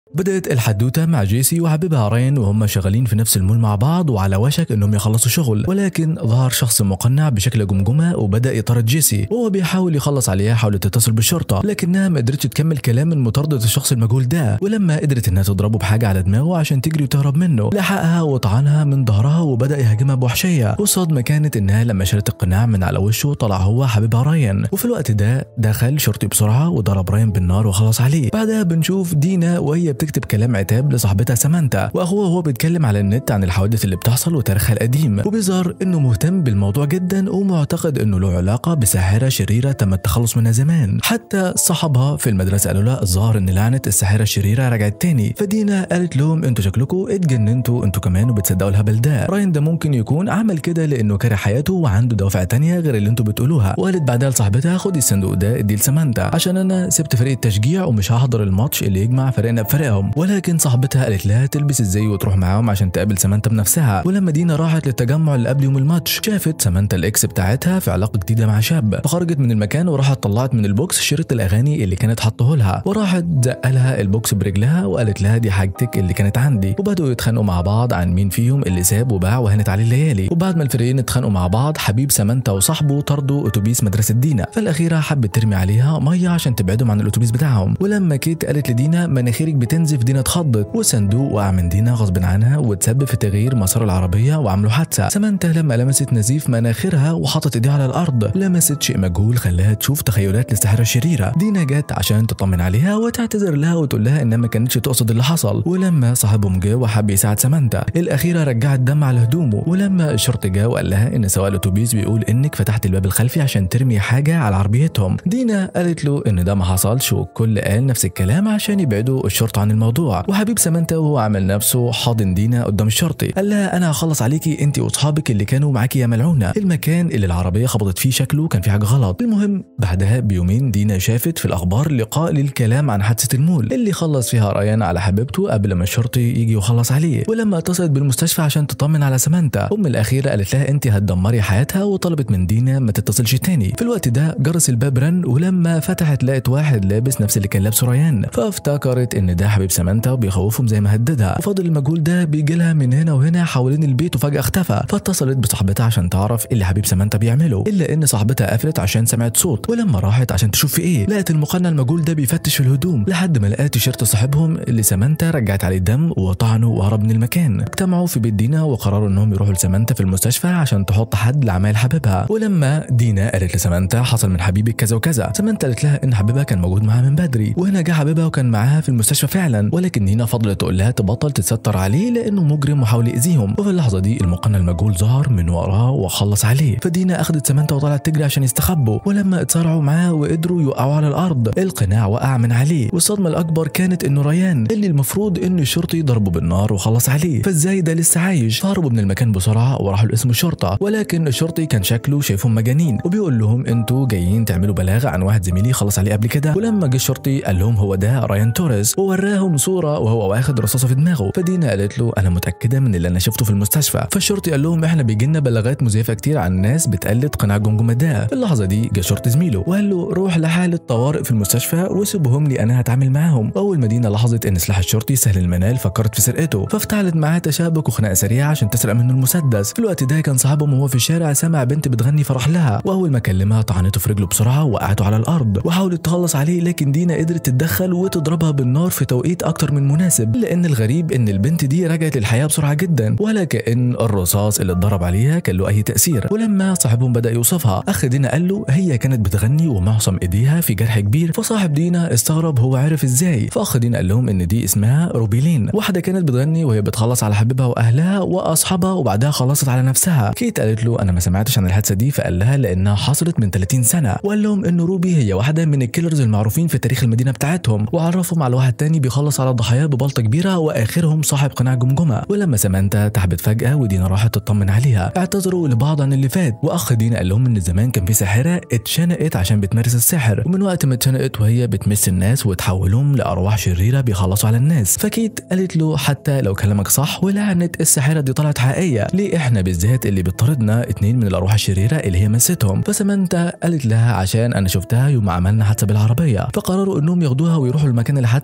بدأت الحدوتة مع جيسي وحبيبها راين وهم شغالين في نفس المول مع بعض وعلى وشك انهم يخلصوا شغل، ولكن ظهر شخص مقنع بشكل جمجمة وبدأ يطارد جيسي وهو بيحاول يخلص عليها. حاولت تتصل بالشرطة لكنها ما قدرتش تكمل كلام من مطاردة الشخص المجهول ده، ولما قدرت انها تضربه بحاجة على دماغه عشان تجري وتهرب منه لحقها وطعنها من ظهرها وبدأ يهاجمها بوحشية. والصدمة كانت انها لما شالت القناع من على وشه طلع هو حبيبها راين، وفي الوقت ده دخل شرطي بسرعة وضرب راين بالنار وخلص عليه. بعدها بنشوف دينا وهي بتكتب كلام عتاب لصاحبتها سامانتا، واخوها وهو بيتكلم على النت عن الحوادث اللي بتحصل وتاريخها القديم، وبيظهر انه مهتم بالموضوع جدا ومعتقد انه له علاقه بساحره شريره تم التخلص منها زمان. حتى صحابها في المدرسه قالوا لها الظاهر ان لعنه الساحره الشريره رجعت تاني. فدينا قالت لهم انتوا شكلكم اتجننتوا انتوا كمان وبتصدقوا الهبل ده. راين ده ممكن يكون عمل كده لانه كاره حياته وعنده دوافع تانية غير اللي انتوا بتقولوها. وقالت بعدها لصاحبتها خدي الصندوق ده اديه لسامانتا عشان انا سبت فريق التشجيع ومش هحضر الماتش اللي يجمع فريقنا بفريقهم. ولكن صاحبتها قالت لها تلبس الزي وتروح معاهم عشان تقابل سامانتا بنفسها. ولما دينا راحت للتجمع اللي قبل يوم الماتش شافت سامانتا الاكس بتاعتها في علاقه جديده مع شاب، فخرجت من المكان وراحت طلعت من البوكس شريط الاغاني اللي كانت حاطه لها وراحت زقلها البوكس برجلها وقالت لها دي حاجتك اللي كانت عندي. وبداوا يتخانقوا مع بعض عن مين فيهم اللي ساب وباع وهنت عليه الليالي. وبعد ما الفريقين اتخانقوا مع بعض حبيب سامانتا وصاحبه طردوا اتوبيس مدرسه دينا، فالاخيره حبت ترمي عليها ميه عشان تبعدهم عن الاتوبيس بتاعهم. ولما كيت قالت لدينا مناخيرك بتنزف دينا اتخضت والصندوق وقع من دينا غصب عنها وتسبب في تغيير مسار العربيه وعملوا حادثه. سامانتا لما لمست نزيف مناخيرها وحطت ايديها على الارض لمست شيء مجهول خلاها تشوف تخيلات للساحره الشريره. دينا جت عشان تطمن عليها وتعتذر لها وتقول لها انها ما كانتش تقصد اللي حصل. ولما صاحبهم جه وحب يساعد سامانتا الاخيره رجعت دم على هدومه. ولما الشرطي جه وقال لها ان سواق الاتوبيس بيقول انك فتحت الباب الخلفي عشان ترمي حاجه على عربيتهم، دينا قالت له ان ده ما حصلش والكل قال نفس الكلام عشان يبعدوا الشرطه عن الموضوع. وحبيب سامانتا وهو عمل نفسه حاضن دينا قدام الشرطي قال لها انا هخلص عليكي انت واصحابك اللي كانوا معاكي يا ملعونه. المكان اللي العربيه خبطت فيه شكله كان فيه حاجه غلط. المهم بعدها بيومين دينا شافت في الاخبار لقاء للكلام عن حادثه المول اللي خلص فيها ريان على حبيبته قبل ما الشرطي يجي وخلص عليه. ولما اتصلت بالمستشفى عشان تطمن على سامانتا الاخيره قالت لها انت هتدمري حياتها وطلبت من دينا ما تتصلش تاني. في الوقت ده جرس الباب رن ولما فتحت لقت واحد لابس نفس اللي كان لابسه ريان، فافتكرت ان ده حبيب سامانتا وبيخوفهم زي ما هددها. وفضل المجهول ده بيجي لها من هنا وهنا حوالين البيت وفجاه اختفى. فاتصلت بصاحبتها عشان تعرف اللي حبيب سامانتا بيعمله، الا ان صاحبتها قفلت عشان سمعت صوت. ولما راحت عشان تشوف في ايه لقت المقنع المجهول ده بيفتش في الهدوم لحد ما لقى تيشيرت صاحبهم اللي سامانتا رجعت عليه الدم وطعنه وهرب من المكان. اجتمعوا في بيت دينا وقرروا انهم يروحوا لسامانتا في المستشفى عشان تحط حد لعمايل حبيبها. ولما دينا قالت لسامانتا حصل من حبيبك كذا وكذا، سامانتا قالت لها ان حبيبها كان موجود معاها من بدري وهنا جه حبيبها وكان معاها في المستشفى فعلا. ولكن دينا فضلت تقول لها تبطل تتستر عليه لانه مجرم وحاول يأذيهم. وفي اللحظه دي المقنع المجهول ظهر من وراه وخلص عليه. فدينا اخذت سامانتا وطلعت تجري عشان يستخبوا. ولما اتصارعوا معاه وقدروا يوقعوا على الارض القناع وقع من عليه. والصدمه الاكبر كانت انه ريان اللي المفروض ان الشرطي ضربه بالنار وخلص عليه، فازاي ده لسه عايش؟ هربوا من المكان بسرعه وراحوا لاسم الشرطه. ولكن الشرطي كان شكله شايفهم مجانين وبيقول لهم انتوا جايين تعملوا بلاغ عن واحد زميلي خلص عليه قبل كده. ولما جه الشرطي قال لهم هو ده ريان توريس ووراهم صوره وهو واخد رصاصه في دماغه. فدينا قالت له انا متاكده من اللي انا شفته في المستشفى. فالشرطي قال لهم احنا بيجي لنا بلاغات مزيفه كتير عن ناس بتقلد قناع جمجمه ده. في اللحظه دي جه شرطي زميله وقال له روح لحاله طوارئ في المستشفى وسيبهم لي انا هتعامل معاهم. اول ما دينا لاحظت ان سلاح الشرطي سهل المنال فكرت في سرقته، فافتعلت معاه تشابك وخناقه سريعه عشان تسرق منه المسدس. في الوقت ده كان صاحبهم وهو في الشارع سمع بنت بتغني فراح لها، واول ما كلمها طعنته في رجله بسرعه ووقعته على الارض وحاولت تخلص عليه. لكن دينا قدرت تتدخل وتضربها بالنار في توقيت اكتر من مناسب. لان الغريب ان البنت دي رجعت للحياه بسرعه جدا ولا كأن الرصاص اللي اتضرب عليها كان له اي تاثير. ولما صاحبهم بدا يوصفها اخ دينا قال له هي كانت بتغني ومعصم ايديها في جرح كبير. فصاحب دينا استغرب هو عرف ازاي. فاخ دينا قال لهم ان دي اسمها روبيلين، واحده كانت بتغني وهي بتخلص على حبيبها واهلها واصحابها وبعدها خلصت على نفسها. كيت قالت له انا ما سمعتش عن الحادثه دي، فقال لها لانها حصلت من 30 سنه. وقال لهم ان روبي هي واحده من الكيلرز المعروفين في تاريخ المدينه بتاعتهم، وعرفهم على واحد تاني بيخلص على الضحايا ببلطه كبيره واخرهم صاحب قناع جمجمه. ولما سامانتا تعبت فجاه ودينا راحت تطمن عليها اعتذروا لبعض عن اللي فات. واخ دينا قال لهم ان زمان كان في ساحره اتشنقت عشان بتمارس السحر، ومن وقت ما اتشنقت وهي بتمس الناس وتحولهم لارواح شريره بيخلصوا على الناس. فكيت قالت له حتى لو كلامك صح ولعنه الساحره دي طلعت حقيقيه، ليه احنا بالذات اللي بتطاردنا اتنين من الارواح الشريره اللي هي مستهم؟ فسامانتا قالت لها عشان انا شفتها يوم عملنا حادثه بالعربيه. فقرروا انهم ياخدوها ويروحوا المكان الحادثه عشان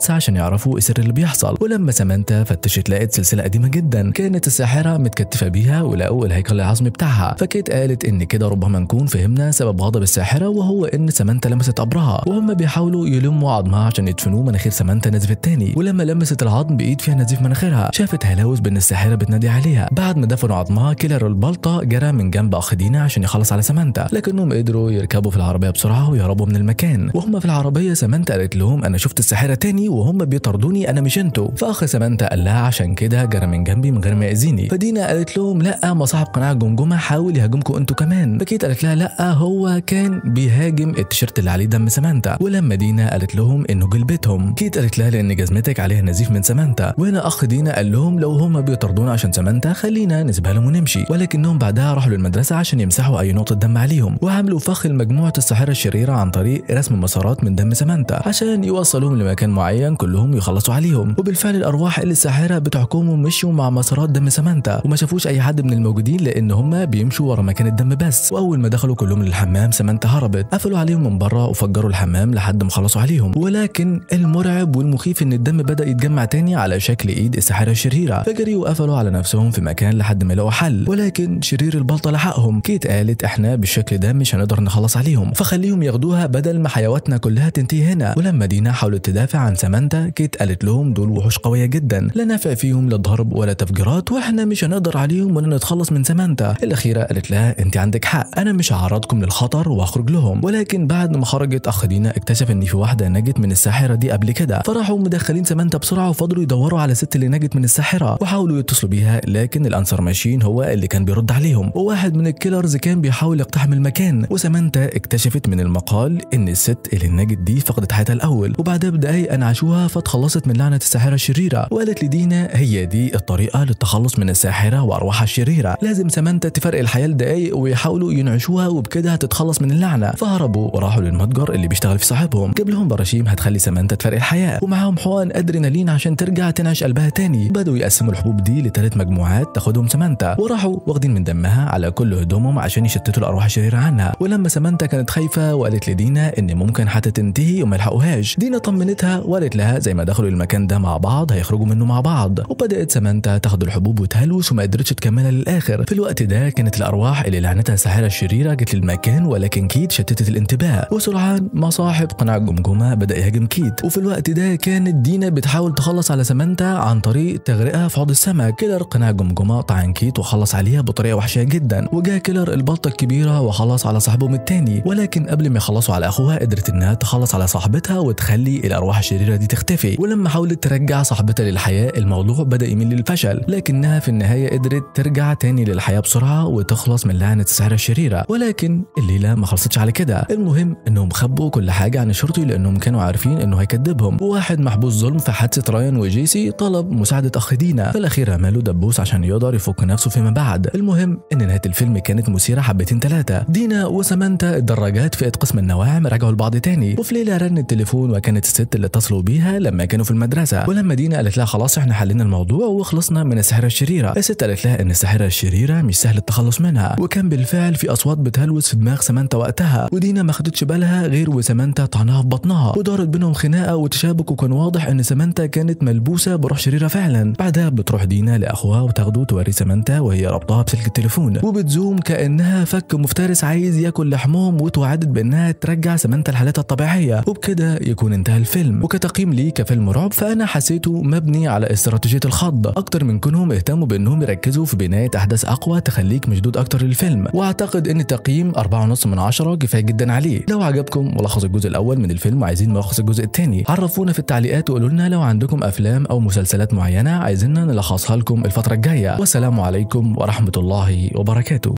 يعرفوا السر اللي بيحصل. ولما سامانتا فتشت لقت سلسله قديمه جدا كانت الساحره متكتفه بيها ولقوا الهيكل العظمي بتاعها، فكيت قالت ان كده ربما نكون فهمنا سبب غضب الساحره، وهو ان سامانتا لمست قبرها وهم بيحاولوا يلموا عظمها عشان يدفنوه. مناخير سامانتا نزفت تاني، ولما لمست العظم بايد فيها نزيف مناخيرها شافت هلاوس بان الساحره بتنادي عليها. بعد ما دفنوا عظمها كيلر البلطه جرى من جنب اخ دينا عشان يخلص على سامانتا، لكنهم قدروا يركبوا في العربيه بسرعه ويهربوا من المكان. وهم في العربيه سامانتا قالت لهم انا شفت الساحره تاني وهم بيطردوني، انا مش انتوا. فاخ سامانتا قال لها عشان كده جرى من جنبي من غير ما يأذيني. فدينا قالت لهم لا، ما صاحب قناع الجمجمه حاول يهاجمكم انتوا كمان. فكيت قالت لها لا، هو كان بيهاجم التيشيرت اللي عليه دم سامانتا. ولما دينا قالت لهم انه جلبتهم، كيت قالت لها لان جزمتك عليها نزيف من سامانتا. وهنا اخ دينا قال لهم لو هم بيطردونا عشان سامانتا خلينا نسيبها لهم ونمشي. ولكنهم بعدها راحوا للمدرسه عشان يمسحوا اي نقطه دم عليهم، وعملوا فخ لمجموعه الساحره الشريره عن طريق رسم مسارات من دم سامانتا عشان يوصلوهم لمكان معين كلهم يخلصوا عليهم. وبالفعل الارواح اللي الساحره بتحكمهم مشوا مع مسارات دم سامانتا، وما شافوش اي حد من الموجودين لان هم بيمشوا ورا مكان الدم بس. واول ما دخلوا كلهم للحمام سامانتا هربت، قفلوا عليهم من بره وفجروا الحمام لحد ما خلصوا عليهم. ولكن المرعب والمخيف ان الدم بدا يتجمع تاني على شكل ايد الساحره الشريره، فجريوا وقفلوا على نفسهم في مكان لحد ما لقوا حل. ولكن شرير البلطه لحقهم. كيت قالت احنا بالشكل ده مش هنقدر نخلص عليهم، فخليهم ياخدوها بدل ما حيواتنا كلها تنتهي هنا. ولما دينا حاولت تدافع عن سامانتا كيت قالت لهم دول وحوش قويه جدا، لا نافع فيهم لا ضرب ولا تفجيرات، واحنا مش هنقدر عليهم ولا نتخلص من سامانتا. الاخيره قالت لها انت عندك حق، انا مش هعرضكم للخطر واخرج لهم. ولكن بعد ما خرجت اخ دينا اكتشف ان في واحده نجت من الساحره دي قبل كده، فراحوا مدخلين سامانتا بسرعه وفضلوا يدوروا على الست اللي نجت من الساحره وحاولوا يتصلوا بيها، لكن الانسر ماشين هو اللي كان بيرد عليهم، وواحد من الكيلرز كان بيحاول يقتحم المكان. وسامانتا اكتشفت من المقال ان الست اللي نجت دي فقدت حياتها الاول، وبعدها بدقايق انعشوها فتخلصت من لعنه الساحره الشريره. وقالت لدينا هي دي الطريقه للتخلص من الساحره وارواحها الشريره، لازم سامانتا تفرق الحياه لدقايق ويحاولوا ينعشوها وبكده هتتخلص من اللعنه. فهربوا وراحوا للمتجر اللي بيشتغل في صاحبهم، جاب لهم براشيم هتخلي سامانتا تفرق الحياه، ومعاهم حقن ادرينالين عشان ترجع تنعش قلبها تاني. بدأوا يقسموا الحبوب دي لثلاث مجموعات تاخدهم سامانتا، وراحوا واخدين من دمها على كل هدومهم عشان يشتتوا الارواح الشريره عنها. ولما سامانتا كانت خايفه وقالت لدينا ان ممكن حتى تنتهي وما يلحقوهاش، دينا طمنتها وقالت لها زي ما دخلوا المكان ده مع بعض هيخرجوا منه مع بعض. وبدات سامانتا تاخد الحبوب وتهلوس وما قدرتش تكملها للاخر. في الوقت ده كانت الارواح اللي لعنتها الساحره الشريره جت للمكان، ولكن كيت شتتت الانتباه، وسرعان ما صاحب قناع الجمجمه بدا يهاجم كيت. وفي الوقت ده كانت دينا بتحاول تخلص على سامانتا عن طريق تغرقها في حوض السمك. كيلر قناع الجمجمه طعن كيت وخلص عليها بطريقه وحشه جدا، وجا كيلر البلطه الكبيره وخلص على صاحبهم التاني. ولكن قبل ما يخلصوا على اخوها قدرت انها تخلص على صاحبتها وتخلي الارواح الشريره دي تختفي. ولما حاولت ترجع صاحبتها للحياه الموضوع بدا يميل للفشل، لكنها في النهايه قدرت ترجع تاني للحياه بسرعه وتخلص من لعنه الساحره الشريره. ولكن الليله ما خلصتش على كده، المهم انهم خبوا كل حاجه عن الشرطي لانهم كانوا عارفين انه هيكذبهم. وواحد محبوس ظلم في حادثه رايان وجيسي طلب مساعده اخ دينا، في الاخير عملوا دبوس عشان يقدر يفك نفسه فيما بعد. المهم ان نهايه الفيلم كانت مثيره حبتين ثلاثه. دينا وسامانتا الدراجات في قسم النواعم رجعوا لبعض تاني، وفي ليله رن التليفون وكانت الست اللي اتصلوا بيها لما كانوا في المدرسه. ولما دينا قالت لها خلاص احنا حلينا الموضوع وخلصنا من الساحره الشريره، الست قالت لها ان الساحره الشريره مش سهل التخلص منها، وكان بالفعل في اصوات بتهلوس في دماغ سامانتا وقتها. ودينا ما خدتش بالها غير وسامانتا طعنها في بطنها، ودارت بينهم خناقه وتشابك، وكان واضح ان سامانتا كانت ملبوسه بروح شريره فعلا. بعدها بتروح دينا لاخوها وتاخده توري سامانتا وهي ربطها بسلك التليفون، وبتزوم كانها فك مفترس عايز ياكل لحمهم، وتوعدت بانها ترجع سامانتا لحالتها الطبيعيه، وبكده يكون انتهى الفيلم. وكتقييم لي كفيلم رعب فانا حسيته مبني على استراتيجيه الخض اكتر من كونهم اهتموا بانهم يركزوا في بنايه احداث اقوى تخليك مشدود اكتر للفيلم. واعتقد ان تقييم 4.5 من 10 كفايه جدا عليه. لو عجبكم ملخص الجزء الاول من الفيلم وعايزين ملخص الجزء الثاني عرفونا في التعليقات وقولوا لنا لو عندكم افلام او مسلسلات معينه عايزيننا نلخصها لكم الفتره الجايه. والسلام عليكم ورحمه الله وبركاته.